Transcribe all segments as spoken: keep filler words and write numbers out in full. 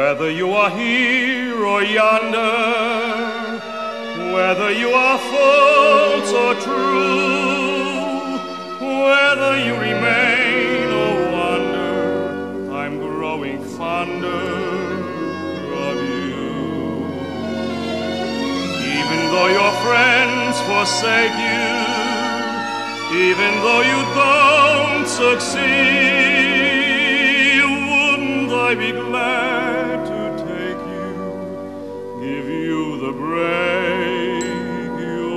Whether you are here or yonder, whether you are false or true, whether you remain or wander, I'm growing fonder of you. Even though your friends forsake you, even though you don't succeed, wouldn't I be glad to take you, give you the break you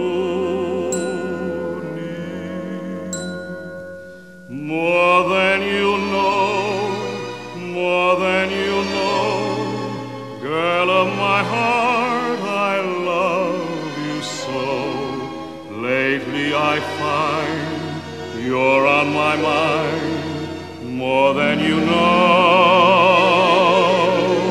need? More than you know, more than you know, girl of my heart, I love you so. Lately I find you're on my mind more than you know.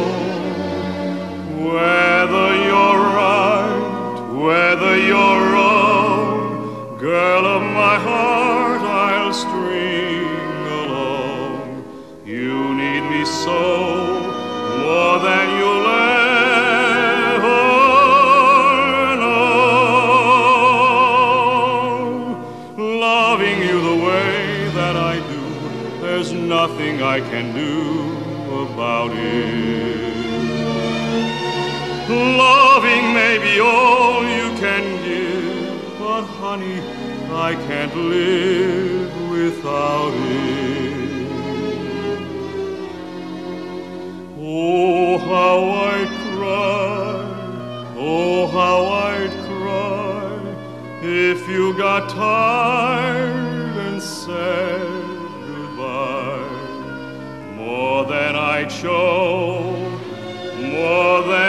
Whether you're right, whether you're wrong, girl of my heart, I'll string along. You need me so, more than you'll ever know. Loving you the way that I do, there's nothing I can do about it. Loving may be all you can give, but honey, I can't live without it. Oh, how I'd cry, oh, how I'd cry if you got tired and said goodbye. More than I'd show, more than